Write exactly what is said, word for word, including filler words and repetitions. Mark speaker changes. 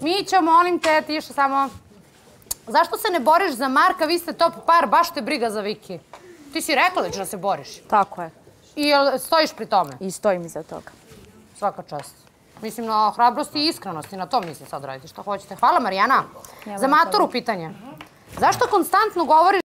Speaker 1: Mićo, molim te, ti još samo... Zašto se ne boriš za Marka? Vi ste top par, baš te briga za Viki. Ti si rekla već da se boriš.
Speaker 2: Tako je.
Speaker 1: I stojiš pri tome?
Speaker 2: I stojim iza toga.
Speaker 1: Svaka čast. Mislim, na hrabrosti i iskrenosti, na to mislim sad raditi što hoćete. Hvala, Marijana. Za maturu pitanje. Zašto konstantno govoriš